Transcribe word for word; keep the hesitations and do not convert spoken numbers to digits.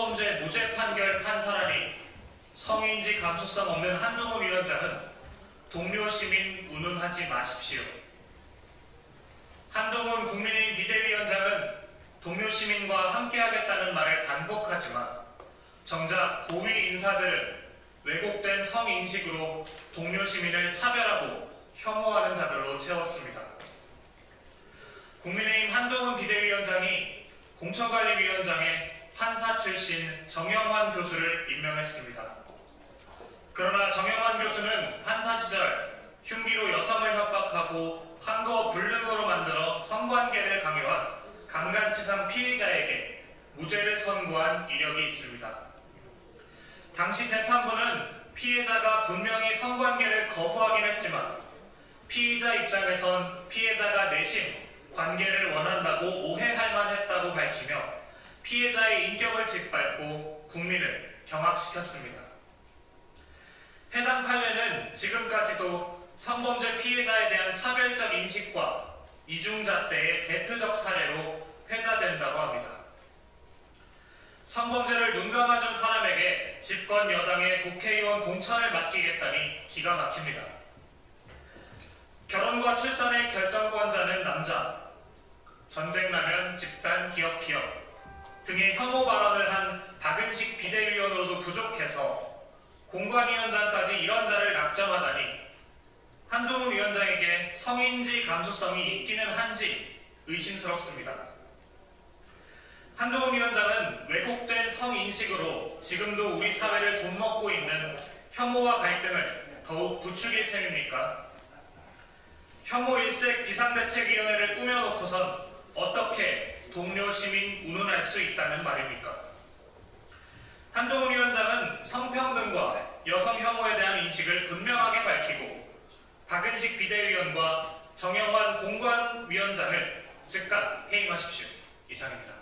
성범죄 무죄 판결 판사라니 성인지 감수성 없는 한동훈 위원장은 동료 시민 운운하지 마십시오. 한동훈 국민의힘 비대위원장은 동료 시민과 함께하겠다는 말을 반복하지만 정작 고위 인사들은 왜곡된 성인식으로 동료 시민을 차별하고 혐오하는 자들로 채웠습니다. 국민의힘 한동훈 비대위원장이 공천관리위원장에 판사 출신 정영환 교수를 임명했습니다. 그러나 정영환 교수는 판사 시절 흉기로 여성을 협박하고 항거 불능으로 만들어 성관계를 강요한 강간치상 피해자에게 무죄를 선고한 이력이 있습니다. 당시 재판부는 피해자가 분명히 성관계를 거부하긴 했지만 피의자 입장에선 피해자가 내심 관계를 원한다고 오해할 만했다고 밝히며 피해자의 인격을 짓밟고 국민을 경악시켰습니다. 해당 판례는 지금까지도 성범죄 피해자에 대한 차별적 인식과 이중잣대의 대표적 사례로 회자된다고 합니다. 성범죄를 눈감아준 사람에게 집권 여당의 국회의원 공천을 맡기겠다니 기가 막힙니다. 결혼과 출산의 결정권자는 남자, 전쟁 나면 집단 기업 기업 등의 혐오 발언을 한 박은식 비대위원으로도 부족해서 공관위원장까지 이런 자를 낙점하다니 한동훈 위원장에게 성인지 감수성이 있기는 한지 의심스럽습니다. 한동훈 위원장은 왜곡된 성인식으로 지금도 우리 사회를 좀먹고 있는 혐오와 갈등을 더욱 부추길 셈입니까? 혐오 일색 비상대책위원회를 꾸며놓고선 어떻게 동료 시민 운운할 수 있다는 말입니까? 한동훈 위원장은 성평등과 여성 혐오에 대한 인식을 분명하게 밝히고 박은식 비대위원과 정영환 공관위원장을 즉각 해임하십시오. 이상입니다.